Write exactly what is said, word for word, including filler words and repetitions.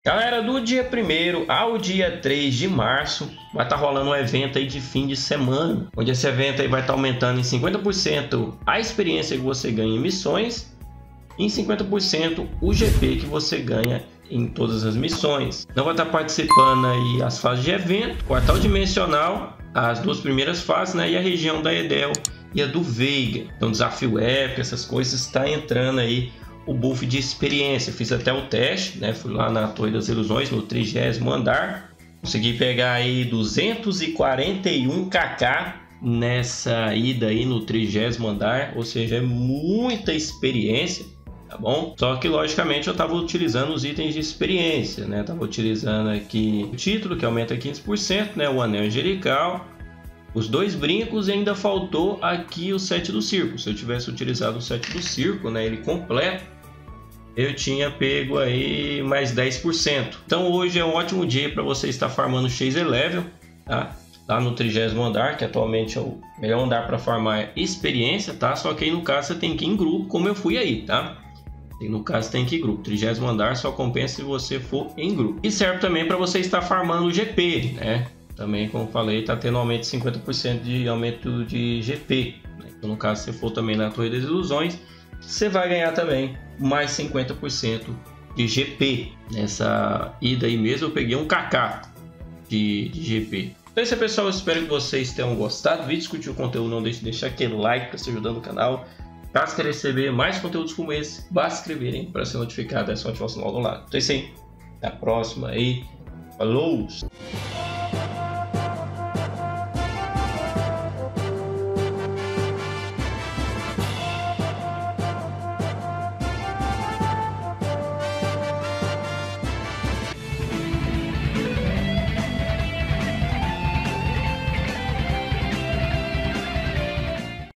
Galera, do dia primeiro ao dia três de março vai estar rolando um evento aí de fim de semana, onde esse evento aí vai estar aumentando em cinquenta por cento a experiência que você ganha em missões e em cinquenta por cento o G P que você ganha em todas as missões. Não vai estar participando aí as fases de evento, quartal dimensional, as duas primeiras fases, né, e a região da Edel e a do Veiga. Então desafio épico, essas coisas, está entrando aí o buff de experiência. Fiz até o teste, né? Fui lá na Torre das Ilusões, no trigésimo andar. Consegui pegar aí duzentos e quarenta e um K K nessa ida aí no trigésimo andar. Ou seja, é muita experiência, tá bom? Só que logicamente eu estava utilizando os itens de experiência, né? Tava utilizando aqui o título, que aumenta quinze por cento, né? O anel angelical, os dois brincos, e ainda faltou aqui o set do circo. Se eu tivesse utilizado o set do circo, né, ele completo, eu tinha pego aí mais dez por cento. Então hoje é um ótimo dia para você estar farmando Chase Level, tá? Lá no trigésimo andar, que atualmente é o melhor andar para farmar experiência, tá? Só que aí no caso você tem que ir em grupo, como eu fui aí, tá? E no caso tem que ir em grupo. trigésimo andar só compensa se você for em grupo. E serve também para você estar farmando o G P, né? Também, como falei, está tendo aumento de cinquenta por cento de aumento de G P. Então, no caso, se for também na Torre das Ilusões, você vai ganhar também mais cinquenta por cento de G P. Nessa ida aí mesmo, eu peguei um K K de, de G P. Então é isso aí, pessoal. Eu espero que vocês tenham gostado do vídeo. Se curtiu o conteúdo, não deixe de deixar aquele like para estar ajudando o canal. Caso queira receber mais conteúdos como esse, basta inscreverem para ser notificado. É só ativar o sinal do lado. Então é isso aí. Até a próxima aí. Falou!